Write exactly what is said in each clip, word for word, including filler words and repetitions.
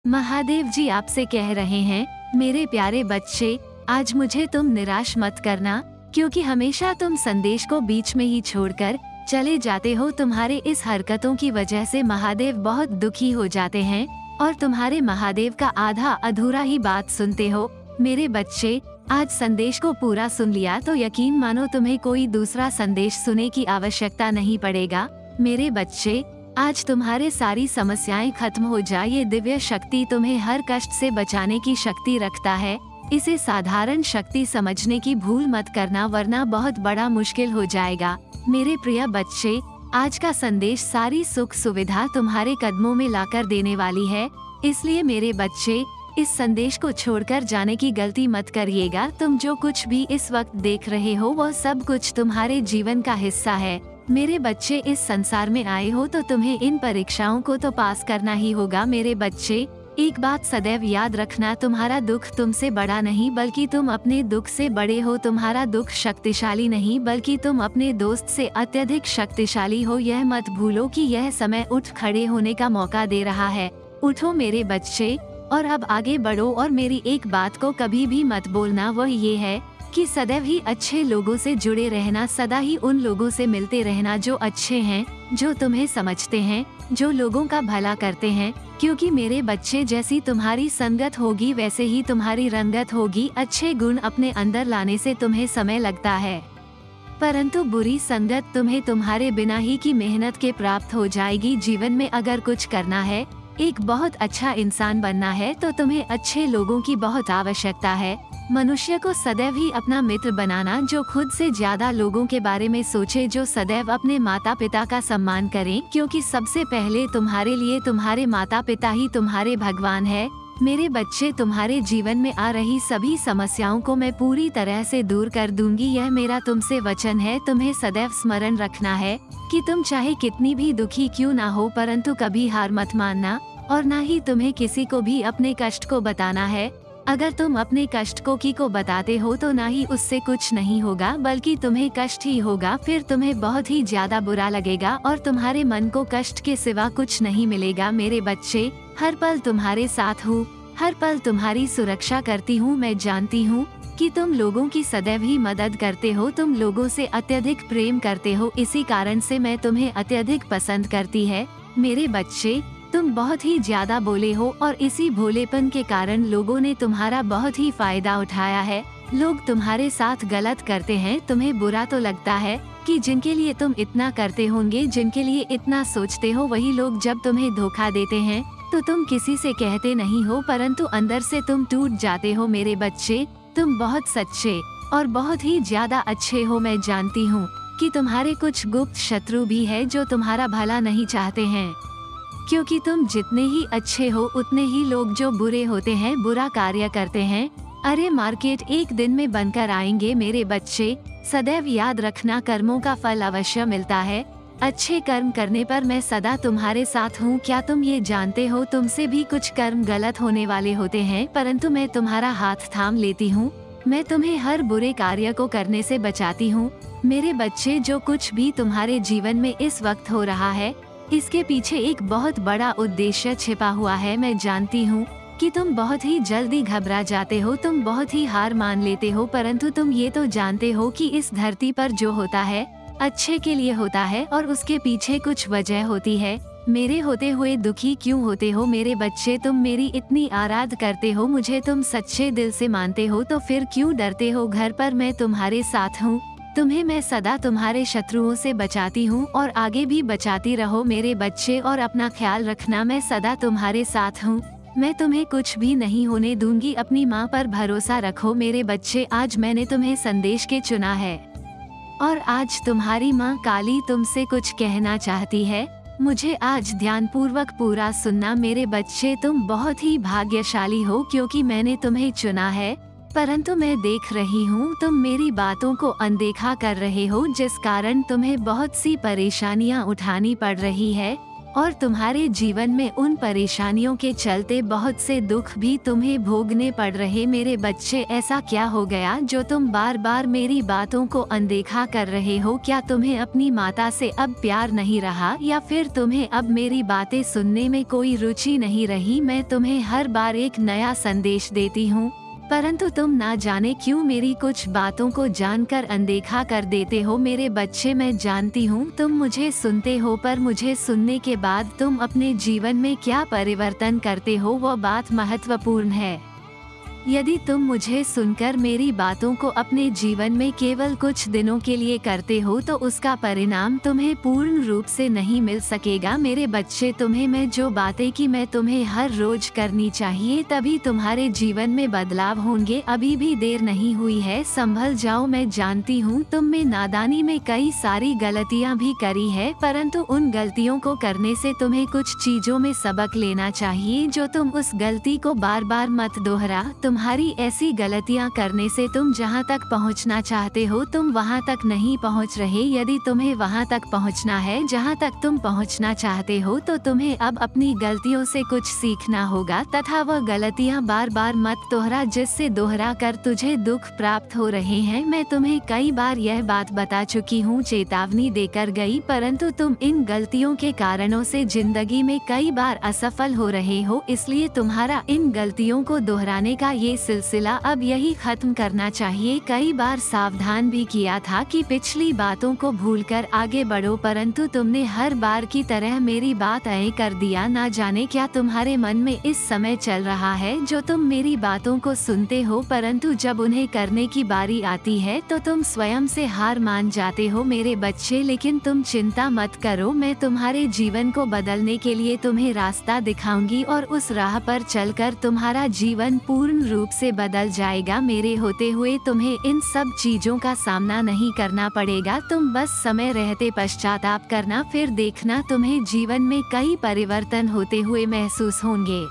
महादेव जी आपसे कह रहे हैं, मेरे प्यारे बच्चे, आज मुझे तुम निराश मत करना, क्योंकि हमेशा तुम संदेश को बीच में ही छोड़कर चले जाते हो। तुम्हारे इस हरकतों की वजह से महादेव बहुत दुखी हो जाते हैं और तुम्हारे महादेव का आधा अधूरा ही बात सुनते हो। मेरे बच्चे, आज संदेश को पूरा सुन लिया तो यकीन मानो तुम्हें कोई दूसरा संदेश सुनने की आवश्यकता नहीं पड़ेगा। मेरे बच्चे, आज तुम्हारे सारी समस्याएं खत्म हो जाए। ये दिव्य शक्ति तुम्हें हर कष्ट से बचाने की शक्ति रखता है। इसे साधारण शक्ति समझने की भूल मत करना, वरना बहुत बड़ा मुश्किल हो जाएगा। मेरे प्रिय बच्चे, आज का संदेश सारी सुख सुविधा तुम्हारे कदमों में लाकर देने वाली है। इसलिए मेरे बच्चे, इस संदेश को छोड़कर जाने की गलती मत करिएगा। तुम जो कुछ भी इस वक्त देख रहे हो वह सब कुछ तुम्हारे जीवन का हिस्सा है। मेरे बच्चे, इस संसार में आए हो तो तुम्हें इन परीक्षाओं को तो पास करना ही होगा। मेरे बच्चे, एक बात सदैव याद रखना, तुम्हारा दुख तुमसे बड़ा नहीं बल्कि तुम अपने दुख से बड़े हो। तुम्हारा दुख शक्तिशाली नहीं बल्कि तुम अपने दोस्त से अत्यधिक शक्तिशाली हो। यह मत भूलो कि यह समय उठ खड़े होने का मौका दे रहा है। उठो मेरे बच्चे और अब आगे बढ़ो। और मेरी एक बात को कभी भी मत बोलना, वह ये है कि सदैव ही अच्छे लोगों से जुड़े रहना। सदा ही उन लोगों से मिलते रहना जो अच्छे हैं, जो तुम्हें समझते हैं, जो लोगों का भला करते हैं। क्योंकि मेरे बच्चे, जैसी तुम्हारी संगत होगी वैसे ही तुम्हारी रंगत होगी। अच्छे गुण अपने अंदर लाने से तुम्हें समय लगता है, परंतु बुरी संगत तुम्हें तुम्हारे बिना ही की मेहनत के प्राप्त हो जाएगी। जीवन में अगर कुछ करना है, एक बहुत अच्छा इंसान बनना है, तो तुम्हें अच्छे लोगों की बहुत आवश्यकता है। मनुष्य को सदैव ही अपना मित्र बनाना, जो खुद से ज्यादा लोगों के बारे में सोचे, जो सदैव अपने माता पिता का सम्मान करें, क्योंकि सबसे पहले तुम्हारे लिए तुम्हारे माता पिता ही तुम्हारे भगवान है। मेरे बच्चे, तुम्हारे जीवन में आ रही सभी समस्याओं को मैं पूरी तरह से दूर कर दूंगी। यह मेरा तुमसे वचन है। तुम्हें सदैव स्मरण रखना है कि तुम चाहे कितनी भी दुखी क्यों ना हो, परंतु कभी हार मत मानना और ना ही तुम्हें किसी को भी अपने कष्ट को बताना है। अगर तुम अपने कष्ट को की को बताते हो तो ना ही उससे कुछ नहीं होगा बल्कि तुम्हें कष्ट ही होगा। फिर तुम्हें बहुत ही ज्यादा बुरा लगेगा और तुम्हारे मन को कष्ट के सिवा कुछ नहीं मिलेगा। मेरे बच्चे, हर पल तुम्हारे साथ हूँ, हर पल तुम्हारी सुरक्षा करती हूँ। मैं जानती हूँ कि तुम लोगों की सदैव ही मदद करते हो, तुम लोगों से अत्यधिक प्रेम करते हो, इसी कारण से मैं तुम्हें अत्यधिक पसंद करती है। मेरे बच्चे, तुम बहुत ही ज्यादा भोले हो और इसी भोलेपन के कारण लोगों ने तुम्हारा बहुत ही फायदा उठाया है। लोग तुम्हारे साथ गलत करते हैं, तुम्हें बुरा तो लगता है कि जिनके लिए तुम इतना करते होंगे, जिनके लिए इतना सोचते हो, वही लोग जब तुम्हें धोखा देते हैं तो तुम किसी से कहते नहीं हो, परंतु अंदर से तुम टूट जाते हो। मेरे बच्चे, तुम बहुत सच्चे और बहुत ही ज्यादा अच्छे हो। मैं जानती हूँ कि तुम्हारे कुछ गुप्त शत्रु भी है जो तुम्हारा भला नहीं चाहते हैं, क्योंकि तुम जितने ही अच्छे हो उतने ही लोग जो बुरे होते हैं, बुरा कार्य करते हैं। अरे मार्केट एक दिन में बनकर आएंगे। मेरे बच्चे, सदैव याद रखना, कर्मों का फल अवश्य मिलता है। अच्छे कर्म करने पर मैं सदा तुम्हारे साथ हूँ। क्या तुम ये जानते हो, तुमसे भी कुछ कर्म गलत होने वाले होते हैं, परंतु मैं तुम्हारा हाथ थाम लेती हूँ। मैं तुम्हें हर बुरे कार्य को करने से बचाती हूँ। मेरे बच्चे, जो कुछ भी तुम्हारे जीवन में इस वक्त हो रहा है, इसके पीछे एक बहुत बड़ा उद्देश्य छिपा हुआ है। मैं जानती हूँ कि तुम बहुत ही जल्दी घबरा जाते हो, तुम बहुत ही हार मान लेते हो, परंतु तुम ये तो जानते हो कि इस धरती पर जो होता है अच्छे के लिए होता है और उसके पीछे कुछ वजह होती है। मेरे होते हुए दुखी क्यों होते हो? मेरे बच्चे, तुम मेरी इतनी आराध करते हो, मुझे तुम सच्चे दिल से मानते हो, तो फिर क्यों डरते हो? घर पर मैं तुम्हारे साथ हूँ, तुम्हें मैं सदा तुम्हारे शत्रुओं से बचाती हूँ और आगे भी बचाती रहो। मेरे बच्चे, और अपना ख्याल रखना, मैं सदा तुम्हारे साथ हूँ, मैं तुम्हें कुछ भी नहीं होने दूंगी। अपनी माँ पर भरोसा रखो। मेरे बच्चे, आज मैंने तुम्हें संदेश के चुना है और आज तुम्हारी माँ काली तुमसे कुछ कहना चाहती है। मुझे आज ध्यानपूर्वक पूरा सुनना। मेरे बच्चे, तुम बहुत ही भाग्यशाली हो क्योंकि मैंने तुम्हें चुना है, परंतु मैं देख रही हूँ तुम मेरी बातों को अनदेखा कर रहे हो, जिस कारण तुम्हें बहुत सी परेशानियाँ उठानी पड़ रही है। और तुम्हारे जीवन में उन परेशानियों के चलते बहुत से दुख भी तुम्हें भोगने पड़ रहे। मेरे बच्चे, ऐसा क्या हो गया जो तुम बार बार मेरी बातों को अनदेखा कर रहे हो? क्या तुम्हें अपनी माता से अब प्यार नहीं रहा, या फिर तुम्हें अब मेरी बातें सुनने में कोई रुचि नहीं रही? मैं तुम्हें हर बार एक नया संदेश देती हूँ, परंतु तुम ना जाने क्यों मेरी कुछ बातों को जानकर अनदेखा कर देते हो। मेरे बच्चे, मैं जानती हूँ तुम मुझे सुनते हो, पर मुझे सुनने के बाद तुम अपने जीवन में क्या परिवर्तन करते हो वो बात महत्वपूर्ण है। यदि तुम मुझे सुनकर मेरी बातों को अपने जीवन में केवल कुछ दिनों के लिए करते हो तो उसका परिणाम तुम्हें पूर्ण रूप से नहीं मिल सकेगा। मेरे बच्चे, तुम्हें मैं जो बातें की मैं तुम्हें हर रोज करनी चाहिए, तभी तुम्हारे जीवन में बदलाव होंगे। अभी भी देर नहीं हुई है, संभल जाओ। मैं जानती हूँ तुम में नादानी में कई सारी गलतियाँ भी करी है, परंतु उन गलतियों को करने से तुम्हें कुछ चीजों में सबक लेना चाहिए जो तुम उस गलती को बार बार मत दोहरा। तुम्हारी ऐसी गलतियां करने से तुम जहां तक पहुंचना चाहते हो तुम वहां तक नहीं पहुंच रहे। यदि तुम्हें वहां तक पहुंचना है जहां तक तुम पहुंचना चाहते हो तो तुम्हें अब अपनी गलतियों से कुछ सीखना होगा तथा वह गलतियां बार बार मत दोहरा, जिससे दोहरा कर तुझे दुख प्राप्त हो रहे हैं। मैं तुम्हें कई बार यह बात बता चुकी हूँ, चेतावनी देकर गई, परंतु तुम इन गलतियों के कारणों से जिंदगी में कई बार असफल हो रहे हो। इसलिए तुम्हारा इन गलतियों को दोहराने का ये सिलसिला अब यही खत्म करना चाहिए। कई बार सावधान भी किया था कि पिछली बातों को भूलकर आगे बढ़ो, परंतु तुमने हर बार की तरह मेरी बात अये कर दिया। ना जाने क्या तुम्हारे मन में इस समय चल रहा है जो तुम मेरी बातों को सुनते हो, परंतु जब उन्हें करने की बारी आती है तो तुम स्वयं से हार मान जाते हो। मेरे बच्चे, लेकिन तुम चिंता मत करो, मैं तुम्हारे जीवन को बदलने के लिए तुम्हें रास्ता दिखाऊंगी और उस राह पर चलकर तुम्हारा जीवन पूर्ण रूप से बदल जाएगा। मेरे होते हुए तुम्हें इन सब चीजों का सामना नहीं करना पड़ेगा। तुम बस समय रहते पश्चाताप करना, फिर देखना तुम्हें जीवन में कई परिवर्तन होते हुए महसूस होंगे।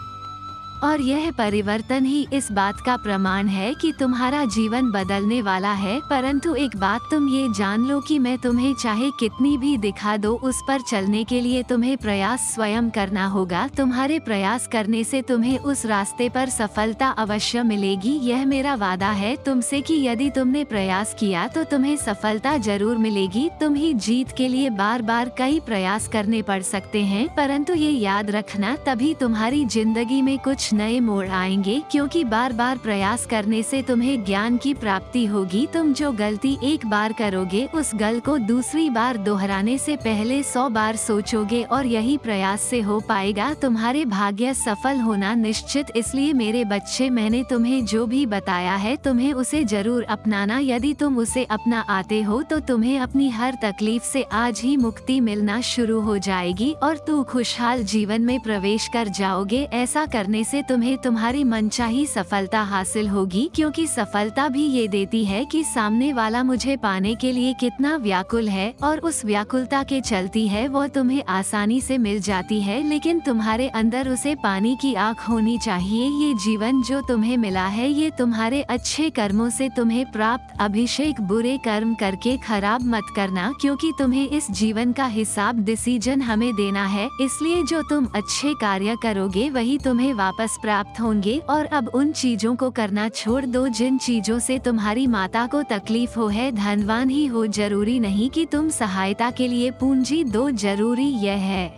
और यह परिवर्तन ही इस बात का प्रमाण है कि तुम्हारा जीवन बदलने वाला है। परंतु एक बात तुम ये जान लो कि मैं तुम्हें चाहे कितनी भी दिखा दो, उस पर चलने के लिए तुम्हें प्रयास स्वयं करना होगा। तुम्हारे प्रयास करने से तुम्हें उस रास्ते पर सफलता अवश्य मिलेगी। यह मेरा वादा है तुमसे कि यदि तुमने प्रयास किया तो तुम्हें सफलता जरूर मिलेगी। तुम ही जीत के लिए बार बार कई प्रयास करने पड़ सकते हैं, परंतु ये याद रखना तभी तुम्हारी जिंदगी में कुछ नए मोड़ आएंगे, क्योंकि बार बार प्रयास करने से तुम्हें ज्ञान की प्राप्ति होगी। तुम जो गलती एक बार करोगे उस गल को दूसरी बार दोहराने से पहले सौ बार सोचोगे और यही प्रयास से हो पाएगा। तुम्हारे भाग्य सफल होना निश्चित। इसलिए मेरे बच्चे, मैंने तुम्हें जो भी बताया है तुम्हें उसे जरूर अपनाना। यदि तुम उसे अपना आते हो तो तुम्हें अपनी हर तकलीफ से आज ही मुक्ति मिलना शुरू हो जाएगी और तू खुशहाल जीवन में प्रवेश कर जाओगे। ऐसा करने से तुम्हें तुम्हारी मनचाही सफलता हासिल होगी, क्योंकि सफलता भी ये देती है कि सामने वाला मुझे पाने के लिए कितना व्याकुल है और उस व्याकुलता के चलती है वो तुम्हें आसानी से मिल जाती है, लेकिन तुम्हारे अंदर उसे पाने की आँख होनी चाहिए। ये जीवन जो तुम्हें मिला है ये तुम्हारे अच्छे कर्मों से तुम्हें प्राप्त अभिषेक। बुरे कर्म करके खराब मत करना, क्योंकि तुम्हें इस जीवन का हिसाब डिसीजन हमें देना है। इसलिए जो तुम अच्छे कार्य करोगे वही तुम्हें वापस प्राप्त होंगे। और अब उन चीजों को करना छोड़ दो जिन चीजों से तुम्हारी माता को तकलीफ हो है। धनवान ही हो जरूरी नहीं कि तुम सहायता के लिए पूंजी दो, जरूरी यह है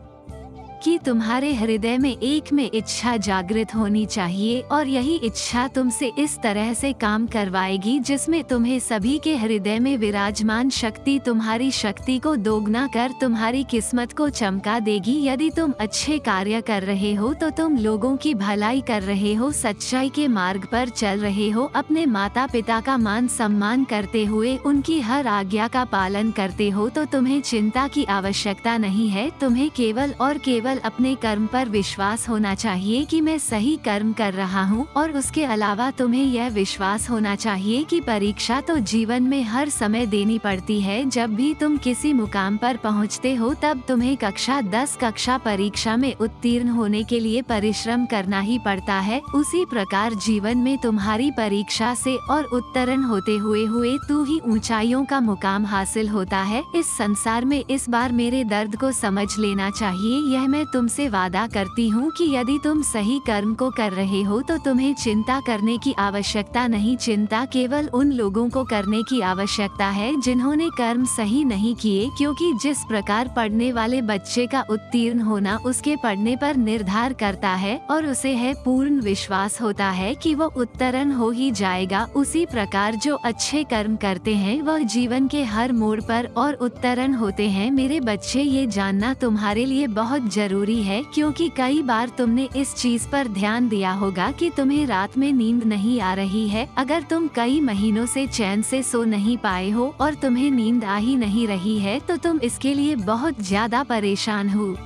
कि तुम्हारे हृदय में एक में इच्छा जागृत होनी चाहिए और यही इच्छा तुमसे इस तरह से काम करवाएगी जिसमें तुम्हें सभी के हृदय में विराजमान शक्ति तुम्हारी शक्ति को दोगुना कर तुम्हारी किस्मत को चमका देगी। यदि तुम अच्छे कार्य कर रहे हो तो तुम लोगों की भलाई कर रहे हो, सच्चाई के मार्ग पर चल रहे हो, अपने माता पिता का मान सम्मान करते हुए उनकी हर आज्ञा का पालन करते हो, तो तुम्हें चिंता की आवश्यकता नहीं है। तुम्हें केवल और केवल केवल अपने कर्म पर विश्वास होना चाहिए कि मैं सही कर्म कर रहा हूँ, और उसके अलावा तुम्हें यह विश्वास होना चाहिए कि परीक्षा तो जीवन में हर समय देनी पड़ती है। जब भी तुम किसी मुकाम पर पहुँचते हो तब तुम्हें कक्षा दस कक्षा परीक्षा में उत्तीर्ण होने के लिए परिश्रम करना ही पड़ता है। उसी प्रकार जीवन में तुम्हारी परीक्षा से और उत्तीर्ण होते हुए हुए तू ही ऊंचाइयों का मुकाम हासिल होता है। इस संसार में इस बार मेरे दर्द को समझ लेना चाहिए। यह मैं तुमसे वादा करती हूँ कि यदि तुम सही कर्म को कर रहे हो तो तुम्हें चिंता करने की आवश्यकता नहीं। चिंता केवल उन लोगों को करने की आवश्यकता है जिन्होंने कर्म सही नहीं किए, क्योंकि जिस प्रकार पढ़ने वाले बच्चे का उत्तीर्ण होना उसके पढ़ने पर निर्धार करता है और उसे है पूर्ण विश्वास होता है कि वो उत्तीर्ण हो ही जाएगा, उसी प्रकार जो अच्छे कर्म करते हैं वह जीवन के हर मोड़ पर और उत्तीर्ण होते हैं। मेरे बच्चे, ये जानना तुम्हारे लिए बहुत जरूरी है, क्योंकि कई बार तुमने इस चीज पर ध्यान दिया होगा कि तुम्हें रात में नींद नहीं आ रही है। अगर तुम कई महीनों से चैन से सो नहीं पाए हो और तुम्हें नींद आ ही नहीं रही है तो तुम इसके लिए बहुत ज्यादा परेशान हो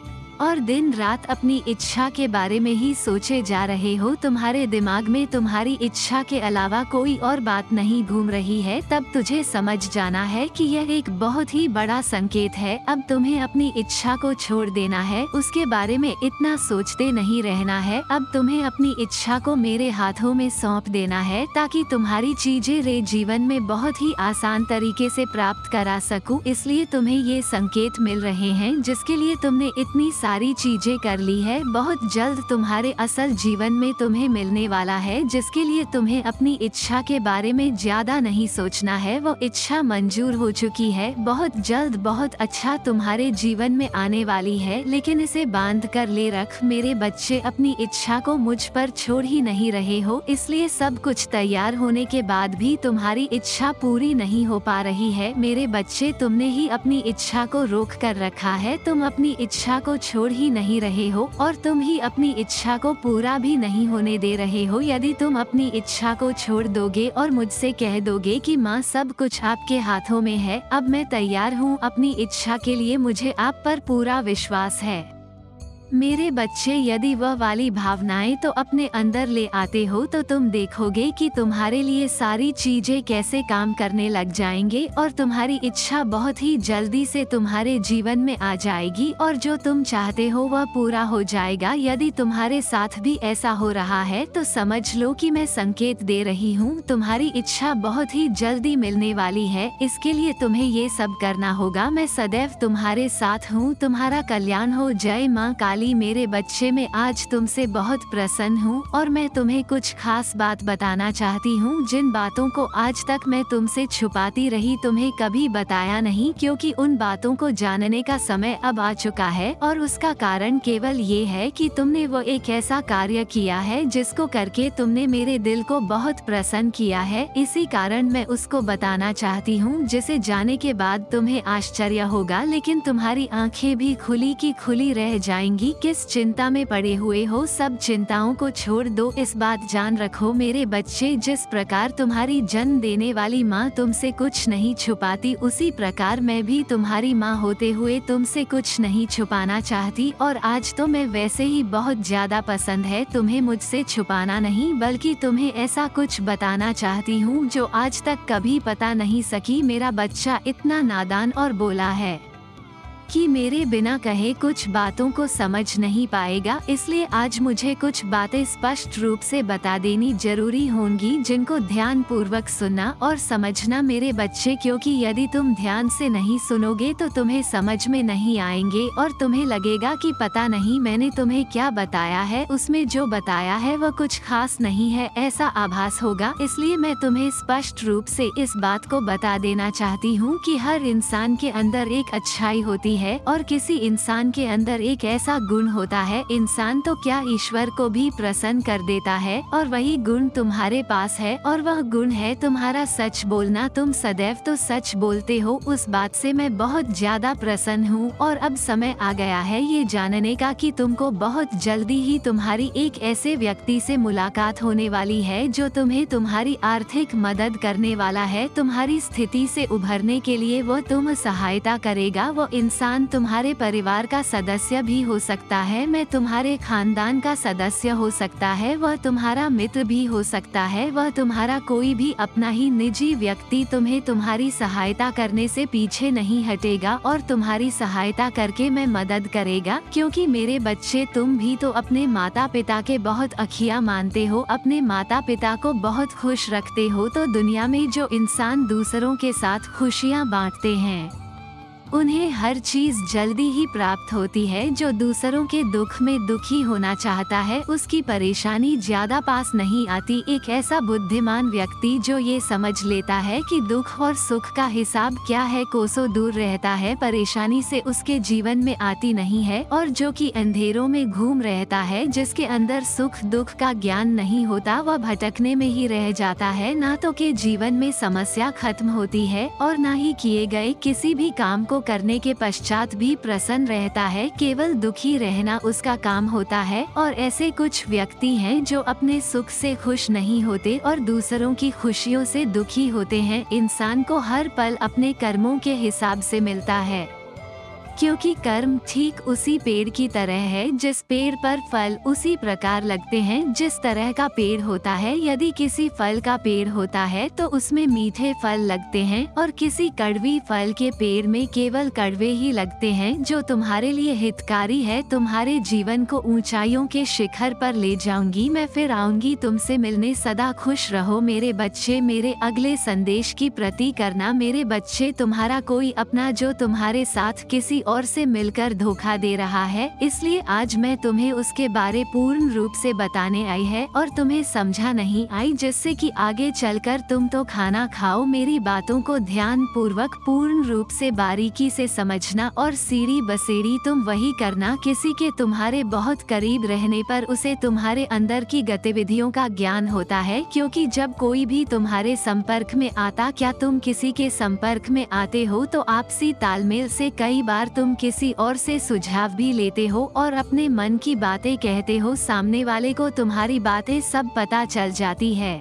और दिन रात अपनी इच्छा के बारे में ही सोचे जा रहे हो। तुम्हारे दिमाग में तुम्हारी इच्छा के अलावा कोई और बात नहीं घूम रही है, तब तुझे समझ जाना है कि यह एक बहुत ही बड़ा संकेत है। अब तुम्हें अपनी इच्छा को छोड़ देना है, उसके बारे में इतना सोचते नहीं रहना है। अब तुम्हें अपनी इच्छा को मेरे हाथों में सौंप देना है, ताकि तुम्हारी चीजें रे जीवन में बहुत ही आसान तरीके से प्राप्त करा सकूं। इसलिए तुम्हें ये संकेत मिल रहे हैं जिसके लिए तुमने इतनी सारी चीजें कर ली है। बहुत जल्द तुम्हारे असल जीवन में तुम्हें मिलने वाला है, जिसके लिए तुम्हें अपनी इच्छा के बारे में ज्यादा नहीं सोचना है। वो इच्छा मंजूर हो चुकी है, बहुत जल्द बहुत अच्छा तुम्हारे जीवन में आने वाली है, लेकिन इसे बांध कर ले रख। मेरे बच्चे, अपनी इच्छा को मुझ पर छोड़ ही नहीं रहे हो, इसलिए सब कुछ तैयार होने के बाद भी तुम्हारी इच्छा पूरी नहीं हो पा रही है। मेरे बच्चे, तुमने ही अपनी इच्छा को रोक कर रखा है। तुम अपनी इच्छा को छोड़ ही नहीं रहे हो और तुम ही अपनी इच्छा को पूरा भी नहीं होने दे रहे हो। यदि तुम अपनी इच्छा को छोड़ दोगे और मुझसे कह दोगे कि माँ, सब कुछ आपके हाथों में है, अब मैं तैयार हूँ अपनी इच्छा के लिए, मुझे आप पर पूरा विश्वास है। मेरे बच्चे, यदि वह वाली भावनाएं तो अपने अंदर ले आते हो तो तुम देखोगे कि तुम्हारे लिए सारी चीजें कैसे काम करने लग जाएंगे और तुम्हारी इच्छा बहुत ही जल्दी से तुम्हारे जीवन में आ जाएगी और जो तुम चाहते हो वह पूरा हो जाएगा। यदि तुम्हारे साथ भी ऐसा हो रहा है तो समझ लो कि मैं संकेत दे रही हूँ, तुम्हारी इच्छा बहुत ही जल्दी मिलने वाली है। इसके लिए तुम्हें ये सब करना होगा। मैं सदैव तुम्हारे साथ हूँ, तुम्हारा कल्याण हो। जय माँ काली। मेरे बच्चे, मैं आज तुमसे बहुत प्रसन्न हूँ और मैं तुम्हें कुछ खास बात बताना चाहती हूँ, जिन बातों को आज तक मैं तुमसे छुपाती रही, तुम्हें कभी बताया नहीं, क्योंकि उन बातों को जानने का समय अब आ चुका है। और उसका कारण केवल ये है कि तुमने वो एक ऐसा कार्य किया है जिसको करके तुमने मेरे दिल को बहुत प्रसन्न किया है। इसी कारण मैं उसको बताना चाहती हूँ, जिसे जाने के बाद तुम्हें आश्चर्य होगा, लेकिन तुम्हारी आंखें भी खुली की खुली रह जाएंगी। किस चिंता में पड़े हुए हो, सब चिंताओं को छोड़ दो। इस बात जान रखो मेरे बच्चे, जिस प्रकार तुम्हारी जन्म देने वाली माँ तुमसे कुछ नहीं छुपाती, उसी प्रकार मैं भी तुम्हारी माँ होते हुए तुमसे कुछ नहीं छुपाना चाहती। और आज तो मैं वैसे ही बहुत ज्यादा पसंद है तुम्हें मुझसे छुपाना नहीं, बल्कि तुम्हें ऐसा कुछ बताना चाहती हूँ जो आज तक कभी पता नहीं सकी। मेरा बच्चा इतना नादान और बोला है कि मेरे बिना कहे कुछ बातों को समझ नहीं पाएगा, इसलिए आज मुझे कुछ बातें स्पष्ट रूप से बता देनी जरूरी होंगी, जिनको ध्यान पूर्वक सुनना और समझना मेरे बच्चे, क्योंकि यदि तुम ध्यान से नहीं सुनोगे तो तुम्हें समझ में नहीं आएंगे और तुम्हें लगेगा कि पता नहीं मैंने तुम्हें क्या बताया है, उसमें जो बताया है वह कुछ खास नहीं है, ऐसा आभास होगा। इसलिए मैं तुम्हें स्पष्ट रूप से इस बात को बता देना चाहती हूँ कि हर इंसान के अंदर एक अच्छाई होती है और किसी इंसान के अंदर एक ऐसा गुण होता है, इंसान तो क्या ईश्वर को भी प्रसन्न कर देता है, और वही गुण तुम्हारे पास है और वह गुण है तुम्हारा सच बोलना। तुम सदैव तो सच बोलते हो, उस बात से मैं बहुत ज्यादा प्रसन्न हूँ। और अब समय आ गया है ये जानने का कि तुमको बहुत जल्दी ही तुम्हारी एक ऐसे व्यक्ति से मुलाकात होने वाली है जो तुम्हें तुम्हारी आर्थिक मदद करने वाला है। तुम्हारी स्थिति से उभरने के लिए वो तुम सहायता करेगा। वो इंसान इंसान तुम्हारे परिवार का सदस्य भी हो सकता है, मैं तुम्हारे खानदान का सदस्य हो सकता है, वह तुम्हारा मित्र भी हो सकता है, वह तुम्हारा कोई भी अपना ही निजी व्यक्ति तुम्हें तुम्हारी सहायता करने से पीछे नहीं हटेगा और तुम्हारी सहायता करके मैं मदद करेगा, क्योंकि मेरे बच्चे तुम भी तो अपने माता पिता के बहुत अखिया मानते हो, अपने माता पिता को बहुत खुश रखते हो। तो दुनिया में जो इंसान दूसरों के साथ खुशियाँ बांटते हैं उन्हें हर चीज जल्दी ही प्राप्त होती है। जो दूसरों के दुख में दुखी होना चाहता है उसकी परेशानी ज्यादा पास नहीं आती। एक ऐसा बुद्धिमान व्यक्ति जो ये समझ लेता है कि दुख और सुख का हिसाब क्या है, कोसों दूर रहता है, परेशानी से उसके जीवन में आती नहीं है। और जो कि अंधेरों में घूम रहता है, जिसके अंदर सुख दुख का ज्ञान नहीं होता, वह भटकने में ही रह जाता है। ना तो के जीवन में समस्या खत्म होती है और ना ही किए गए किसी भी काम को करने के पश्चात भी प्रसन्न रहता है। केवल दुखी रहना उसका काम होता है। और ऐसे कुछ व्यक्ति हैं जो अपने सुख से खुश नहीं होते और दूसरों की खुशियों से दुखी होते हैं। इंसान को हर पल अपने कर्मों के हिसाब से मिलता है, क्योंकि कर्म ठीक उसी पेड़ की तरह है, जिस पेड़ पर फल उसी प्रकार लगते हैं जिस तरह का पेड़ होता है। यदि किसी फल का पेड़ होता है तो उसमें मीठे फल लगते हैं और किसी कड़वी फल के पेड़ में केवल कड़वे ही लगते हैं। जो तुम्हारे लिए हितकारी है, तुम्हारे जीवन को ऊंचाइयों के शिखर पर ले जाऊंगी। मैं फिर आऊंगी तुमसे मिलने। सदा खुश रहो मेरे बच्चे। मेरे अगले संदेश की प्रति करना मेरे बच्चे। तुम्हारा कोई अपना जो तुम्हारे साथ किसी और से मिलकर धोखा दे रहा है, इसलिए आज मैं तुम्हें उसके बारे पूर्ण रूप से बताने आई है और तुम्हें समझा नहीं आई, जिससे कि आगे चलकर तुम तो खाना खाओ। मेरी बातों को ध्यान पूर्वक पूर्ण रूप से बारीकी से समझना और सीढ़ी बसेड़ी तुम वही करना। किसी के तुम्हारे बहुत करीब रहने पर उसे तुम्हारे अंदर की गतिविधियों का ज्ञान होता है, क्योंकि जब कोई भी तुम्हारे संपर्क में आता, क्या तुम किसी के संपर्क में आते हो तो आपसी तालमेल से कई बार तुम किसी और से सुझाव भी लेते हो और अपने मन की बातें कहते हो। सामने वाले को तुम्हारी बातें सब पता चल जाती है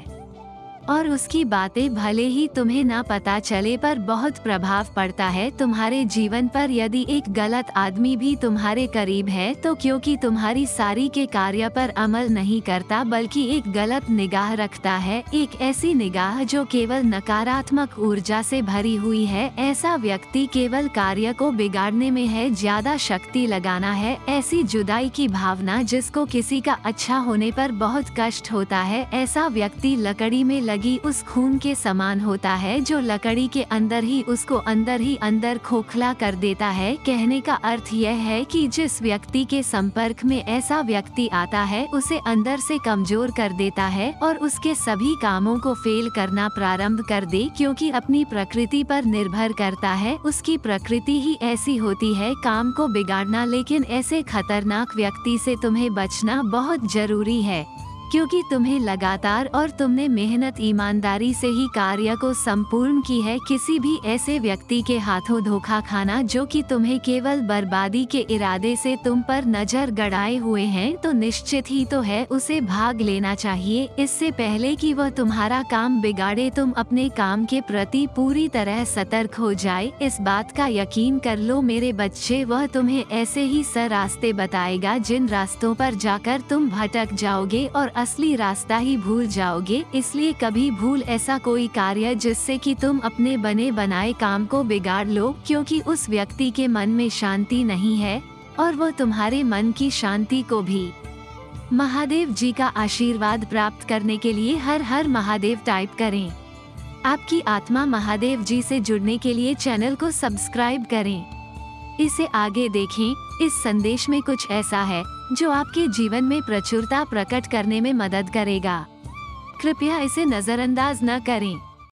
और उसकी बातें भले ही तुम्हें ना पता चले पर बहुत प्रभाव पड़ता है तुम्हारे जीवन पर। यदि एक गलत आदमी भी तुम्हारे करीब है तो क्योंकि तुम्हारी सारी के कार्य पर अमल नहीं करता, बल्कि एक गलत निगाह रखता है, एक ऐसी निगाह जो केवल नकारात्मक ऊर्जा से भरी हुई है, ऐसा व्यक्ति केवल कार्य को बिगाड़ने में है, ज्यादा शक्ति लगाना है। ऐसी जुदाई की भावना जिसको किसी का अच्छा होने पर बहुत कष्ट होता है, ऐसा व्यक्ति लकड़ी में लगी उस खून के समान होता है जो लकड़ी के अंदर ही उसको अंदर ही अंदर खोखला कर देता है। कहने का अर्थ यह है कि जिस व्यक्ति के संपर्क में ऐसा व्यक्ति आता है उसे अंदर से कमजोर कर देता है और उसके सभी कामों को फेल करना प्रारंभ कर दे, क्योंकि अपनी प्रकृति पर निर्भर करता है। उसकी प्रकृति ही ऐसी होती है, काम को बिगाड़ना। लेकिन ऐसे खतरनाक व्यक्ति से तुम्हें बचना बहुत जरूरी है, क्योंकि तुम्हें लगातार और तुमने मेहनत ईमानदारी से ही कार्य को संपूर्ण की है। किसी भी ऐसे व्यक्ति के हाथों धोखा खाना जो कि तुम्हें केवल बर्बादी के इरादे से तुम पर नजर गड़ाए हुए हैं, तो निश्चित ही तो है उसे भाग लेना चाहिए। इससे पहले कि वह तुम्हारा काम बिगाड़े, तुम अपने काम के प्रति पूरी तरह सतर्क हो जाए। इस बात का यकीन कर लो मेरे बच्चे, वह तुम्हें ऐसे ही सर रास्ते बताएगा जिन रास्तों पर जाकर तुम भटक जाओगे और असली रास्ता ही भूल जाओगे। इसलिए कभी भूल ऐसा कोई कार्य जिससे कि तुम अपने बने बनाए काम को बिगाड़ लो, क्योंकि उस व्यक्ति के मन में शांति नहीं है और वो तुम्हारे मन की शांति को भी। महादेव जी का आशीर्वाद प्राप्त करने के लिए हर हर महादेव टाइप करें। आपकी आत्मा महादेव जी से जुड़ने के लिए चैनल को सब्सक्राइब करें। इसे आगे देखें। इस संदेश में कुछ ऐसा है जो आपके जीवन में प्रचुरता प्रकट करने में मदद करेगा। कृपया इसे नजरअंदाज न करें।